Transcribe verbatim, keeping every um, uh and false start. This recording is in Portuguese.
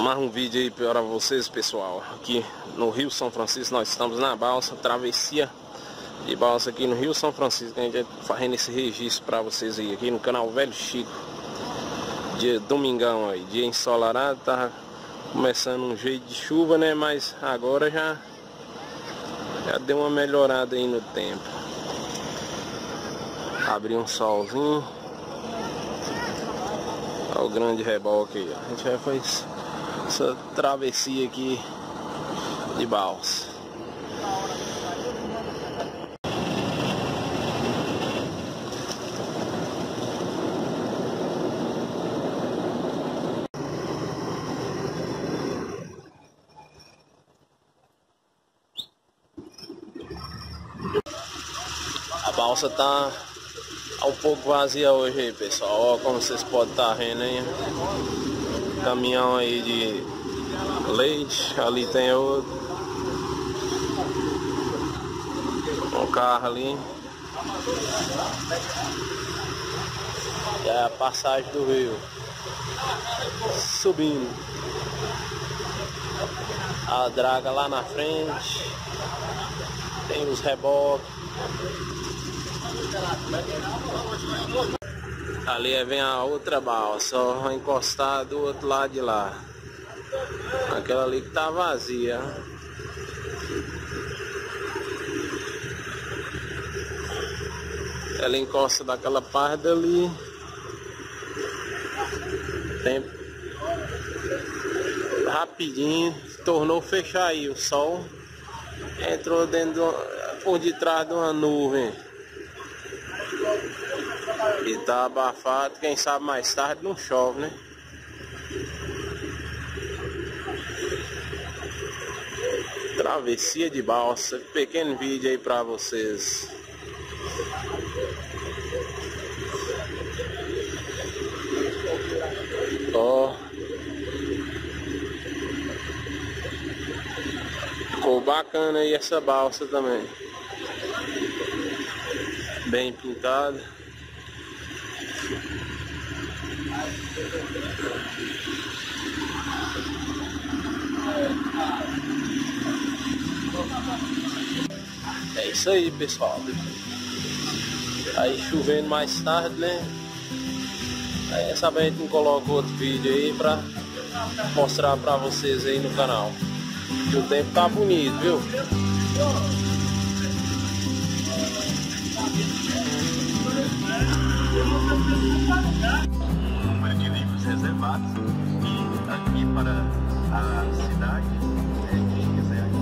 Mais um vídeo aí para vocês, pessoal. Aqui no Rio São Francisco, nós estamos na balsa, travessia de balsa aqui no Rio São Francisco. A gente tá fazendo esse registro para vocês aí, aqui no canal Velho Chico. Dia domingão aí, dia ensolarado, tá começando um jeito de chuva, né? Mas agora já, já deu uma melhorada aí no tempo. Abriu um solzinho. Olha o grande reboque aí, ó. A gente vai fazer essa travessia aqui de balsa. A balsa tá um pouco vazia hoje aí, pessoal. Ó, como vocês podem estar vendo aí, caminhão aí de leite, ali tem outro, um carro ali, e é a passagem do rio subindo, a draga lá na frente, tem os reboques. Ali vem a outra balsa, ó, encostar do outro lado de lá. Aquela ali que tá vazia. Ela encosta daquela parte ali. Tem... Rapidinho tornou fechar aí. O sol entrou dentro do... por detrás de uma nuvem. E tá abafado, quem sabe mais tarde não chove, né? Travessia de balsa, pequeno vídeo aí pra vocês. Ó, ficou bacana aí essa balsa também, bem pintada. É isso aí, pessoal. Aí chovendo mais tarde, né? Aí essa vez a gente não coloca outro vídeo aí pra mostrar pra vocês aí no canal. E o tempo tá bonito, viu? Número de livros reservados e aqui para a cidade, quem quiser